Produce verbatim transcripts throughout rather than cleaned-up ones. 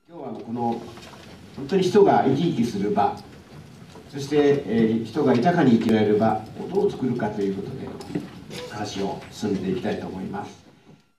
今日はこの本当に人が生き生きする場、そして、えー、人が豊かに生きられる場をどう作るかということで話を進めていきたいと思います。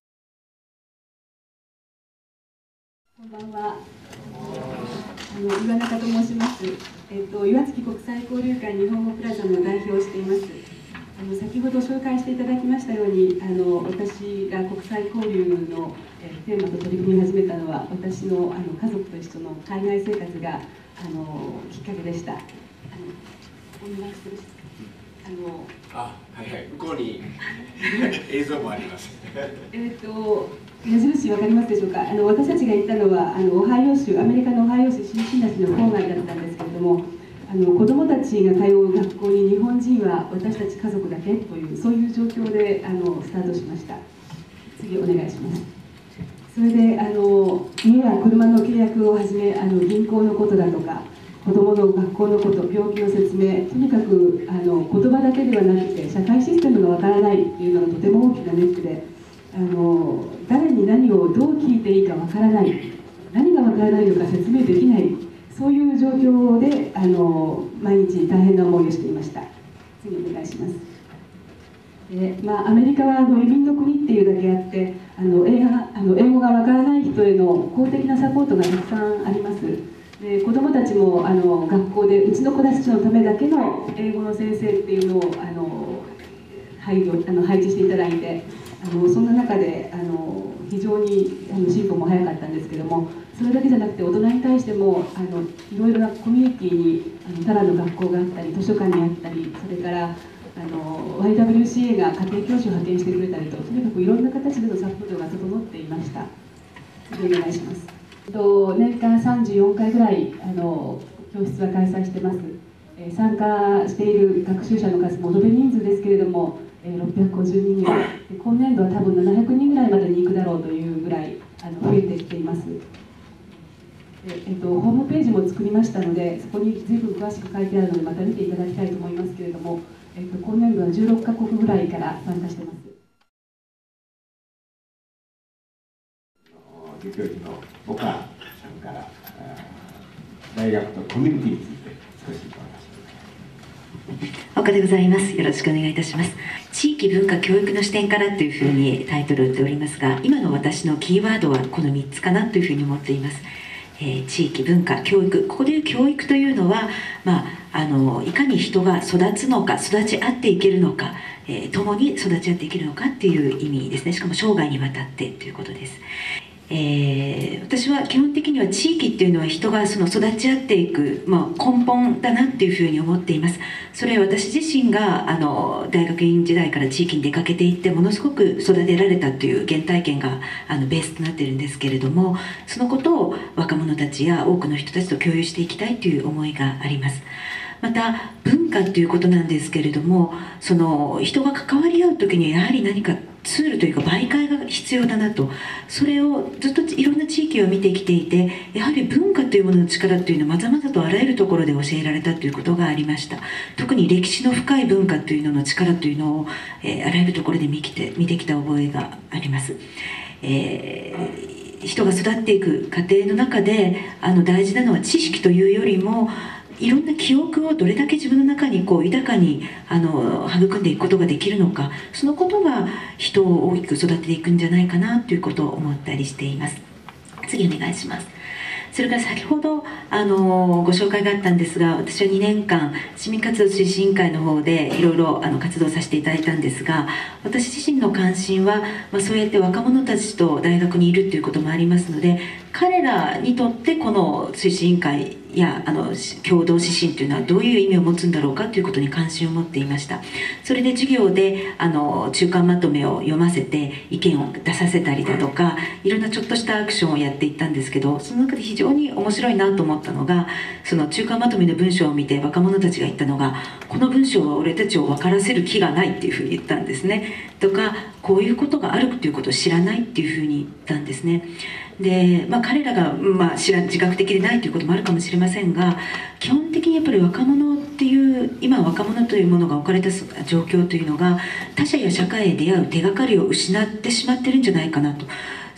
こんばんは。あの岩中と申します。えっと岩槻国際交流会日本語プラザの代表をしています。あの先ほど紹介していただきましたように、あの私が国際交流のえテーマと取り組み始めたのは、私のあの家族と一緒の海外生活があのきっかけでした。あのお願いしてるあのあ、はいはい、向こうに映像もあります。 えっと矢印わかりますでしょうか。あの私たちが行ったのはあのオハイオ州、アメリカのオハイオ州シンシナティの郊外だったんですけれども、あの子どもたちが通う学校に日本人は私たち家族だけという、そういう状況であのスタートしました。次お願いします。それであの家や車の契約をはじめ、あの銀行のことだとか子どもの学校のこと、病気の説明、とにかくあの言葉だけではなくて社会システムがわからないというのがとても大きなネックで、あの誰に何をどう聞いていいかわからない、何がわからないのか説明できない、そういう状況であの毎日大変な思いをしていました。次お願いします。でまあ、アメリカはあの移民の国っていうだけあって、あの英があの英語がわからない人への公的なサポートがたくさんあります。で子どもたちもあの学校でうちの子たちのためだけの英語の先生っていうのをあの配慮あの配置していただいて、あのそんな中であの非常にあの進歩も早かったんですけども、それだけじゃなくて大人に対してもあのいろいろなコミュニティにあのタラの学校があったり図書館にあったり、それからあの ワイダブリューシーエー が家庭教師を派遣してくれたりと、とにかくいろんな形でのサポートが整っていました。次お願いします。と年間さんじゅうよんかいぐらいあの教室は開催してます。えー、参加している学習者の数も延べ人数ですけれども、えー、ろっぴゃくごじゅうにんぐらい、今年度は多分ななひゃくにんぐらいまでに行くだろうというぐらいあの増えてきています。ええっと、ホームページも作りましたので、そこに随分詳しく書いてあるのでまた見ていただきたいと思いますけれども、えっと、今年度はじゅうろっかこくぐらいから参加しています。 助教授の岡さんから大学とコミュニティについて少しお話しください。 岡でございます。よろしくお願いいたします。地域文化教育の視点からというふうにタイトルを打っておりますが、今の私のキーワードはこのみっつかなというふうに思っています。えー、地域文化教育、ここでいう教育というのは、まあ、あのいかに人が育つのか、育ち合っていけるのか、えー、共に育ち合っていけるのかっていう意味ですね。しかも生涯にわたってということです。えー、私は基本的には地域っていうのは人がその育ち合っていく、まあ、根本だなっていうふうに思っています。それは私自身があの大学院時代から地域に出かけていってものすごく育てられたという原体験があのベースとなっているんですけれども、そのことを若者たちや多くの人たちと共有していきたいという思いがあります。また文化ということなんですけれども、その人が関わり合う時にやはり何かツールというか媒介が必要だなと、それをずっといろんな地域を見てきていて、やはり文化というものの力というのはまざまざとあらゆるところで教えられたということがありました。特に歴史の深い文化というのの力というのを、えー、あらゆるところで見てきて見てきた覚えがあります。えー、人が育っていく過程の中であの大事なのは知識というよりも、いろんな記憶をどれだけ自分の中にこう豊かにあの育んでいくことができるのか、そのことが人を大きく育てていくんじゃないかなということを思ったりしています。次お願いします。それから先ほどあのご紹介があったんですが、私はにねんかん市民活動推進委員会の方でいろいろあの活動させていただいたんですが、私自身の関心は、まあ、そうやって若者たちと大学にいるということもありますので、彼らにとってこの推進委員会やあの共同指針というのはどういう意味を持つんだろうかということに関心を持っていました。それで授業であの中間まとめを読ませて意見を出させたりだとか、いろんなちょっとしたアクションをやっていったんですけど、その中で非常に面白いなと思ったのが、その中間まとめの文章を見て若者たちが言ったのが、この文章は俺たちを分からせる気がないっていうふうに言ったんですね。とか、こういうことがあるということを知らないっていうふうに言ったんですね。で、まあ、彼らが、まあ、知ら自覚的でないということもあるかもしれませんが、基本的にやっぱり若者っていう今若者というものが置かれた状況というのが他者や社会へ出会う手がかりを失ってしまってるんじゃないかなと。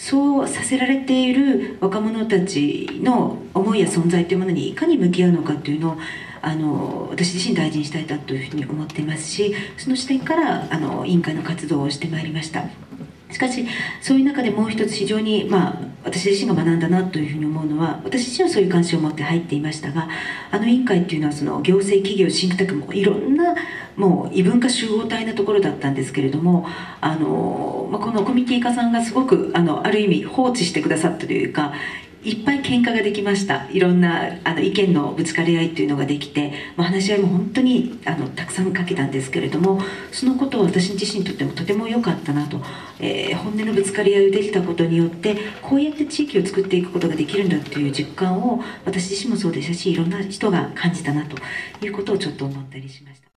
そうさせられている若者たちの思いや存在というものにいかに向き合うのかというのをあの私自身大事にしたいなというふうに思っていますし、その視点からあの委員会の活動をしてまいりました。しかしそういう中でもう一つ非常に、まあ、私自身が学んだなというふうに思うのは、私自身はそういう関心を持って入っていましたが、あの委員会っていうのはその行政企業シンクタンクもいろんなもう異文化集合体なところだったんですけれども、あの、まあ、このコミュニティ課さんがすごくあのある意味放置してくださったというか、いっぱい喧嘩ができました。いろんなあの意見のぶつかり合いというのができて、まあ、話し合いも本当にあのたくさんかけたんですけれども、そのことは私自身にとってもとても良かったなと、えー、本音のぶつかり合いをできたことによって、こうやって地域を作っていくことができるんだという実感を私自身もそうでしたし、いろんな人が感じたなということをちょっと思ったりしました。